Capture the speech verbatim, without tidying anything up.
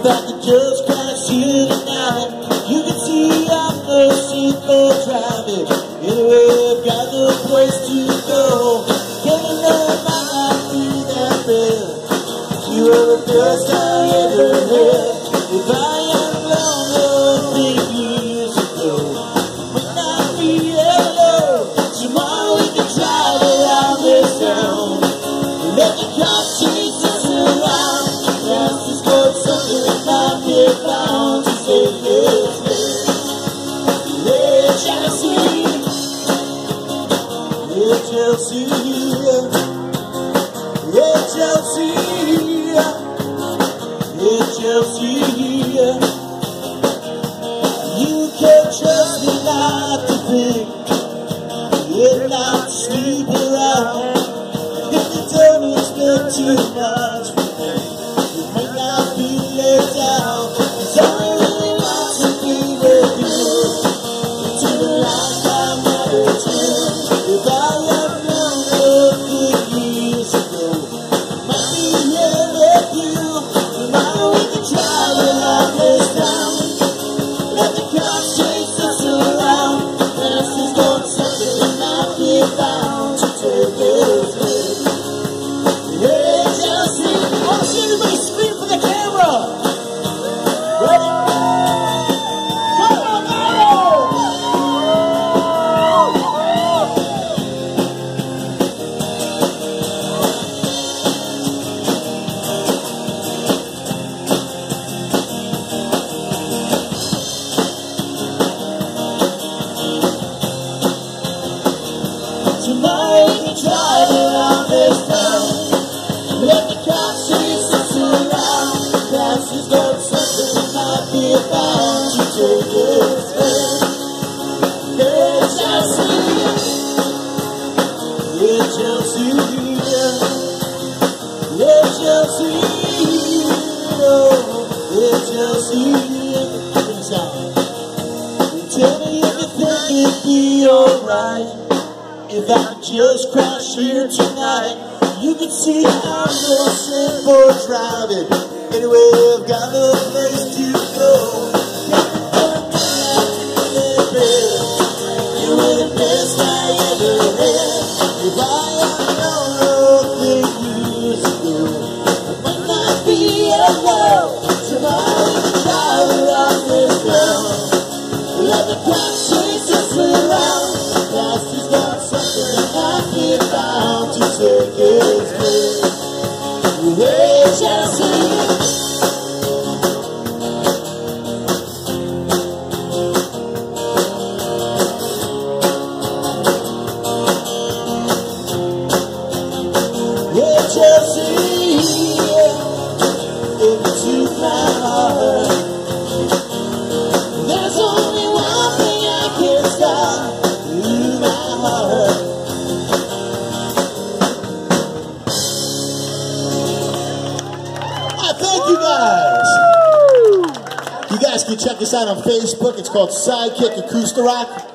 If I could just crash here tonight, you can see I'm no simple driving. Anyway, I've got no place to go. Getting there might not be that bad. You were the best I ever had. If I am long enough eight years ago, might not be hello. Tomorrow we can drive around this town. Let the cops chase us around. That's just got something that might get found to take this way. Hey, Chelsea. Hey, Chelsea. Hey, Chelsea. Hey, Chelsea. You can trust me not to think, yeah, not to sleep around. If you don't expect too much from me, you may not be let down. 'Cause I really want to be with you until the last time that it's true. If I had known fifty years ago, I might be here with you. Tomorrow we can drive around this town. Let the cops chase us around. This is not something that might be found to take us with. Hey, Chelsea. I want to see everybody scream for the camera. Ready? Come on, Patio! Tomorrow we can drive around this town. Let the cops chase us around. That's just got something that might be about to take us there. Hey, Chelsea. Hey, Chelsea. Hey, Chelsea. Oh, hey, Chelsea. Bring us out. Tell me if you think it'd be alright if I could just crash here tonight. You can see I'm no simple driving. Anyway, I've got no place to go. You were the best I ever had. If I had known fifty years ago, I might not be alone. Tomorrow we can drive around this town. Let the cops chase us around. That's just got something that might be found to take us with. Hey, Chelsea. Hey, Chelsea. If you took my heart, there's only one thing I can stop. You, my heart. I thank you guys. You guys can check us out on Facebook. It's called Sidekick Acoustic Rock.